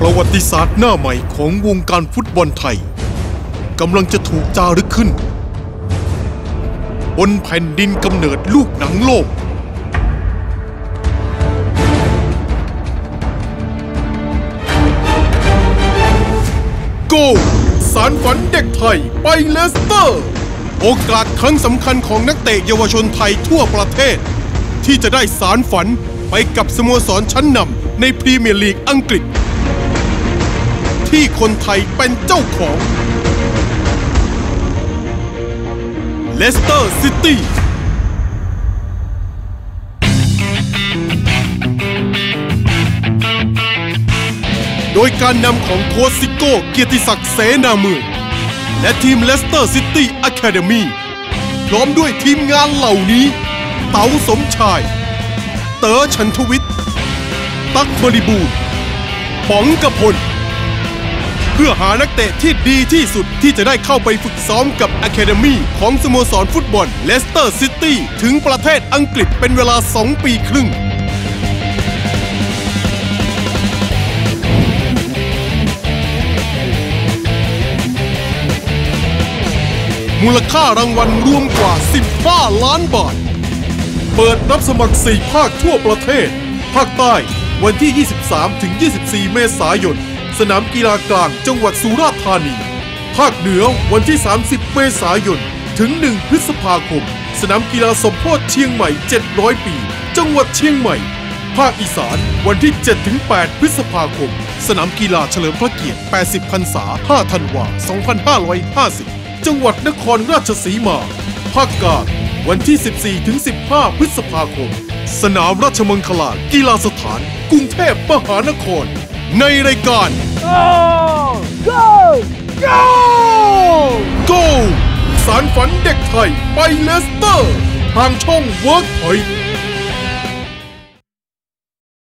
ประวัติศาสตร์หน้าใหม่ของวงการฟุตบอลไทยกำลังจะถูกจารึกขึ้นบนแผ่นดินกำเนิดลูกหนังโลกโกสารฝันเด็กไทยไปเลสเตอร์โอกาสครั้งสำคัญของนักเตะเยาวชนไทยทั่วประเทศที่จะได้สารฝันไปกับสโมสรชั้นนำในพรีเมียร์ลีกอังกฤษที่คนไทยเป็นเจ้าของเลสเตอร์ซิตี้โดยการนำของโค้ชซิโก้เกียรติศักดิ์เสนาเมืองและทีมเลสเตอร์ซิตี้อะคาเดมี่พร้อมด้วยทีมงานเหล่านี้เต๋าสมชายเต๋อฉันทวิทย์ตั๊กบริบูรณ์ป๋องกพลเพื่อหานักเตะที่ดีที่สุดที่จะได้เข้าไปฝึกซ้อมกับอะคาเดมี่ของสโมสรฟุตบอลเลสเตอร์ซิตี้ถึงประเทศอังกฤษเป็นเวลา2 ปีครึ่งมูลค่ารางวัลรวมกว่า15 ล้านบาทเปิดรับสมัคร4 ภาคทั่วประเทศภาคใต้วันที่ 23-24 เมษายนสนามกีฬากลางจังหวัดสุราษฎร์ธานีภาคเหนือวันที่ 30 เมษายนถึง 1 พฤษภาคมสนามกีฬาสมโภชเชียงใหม่ 700 ปีจังหวัดเชียงใหม่ภาคอีสานวันที่ 7-8 พฤษภาคมสนามกีฬาเฉลิมพระเกียรติ 80 พรรษา 5 ธันวาคม 2550 จังหวัดนครราชสีมาภาคกลางวันที่ 14-15 พฤษภาคมสนามราชมังคลากีฬาสถานกรุงเทพมหานครในรายการ Go สารฝันเด็กไทยไปเลสเตอร์ทางช่อง Workpoint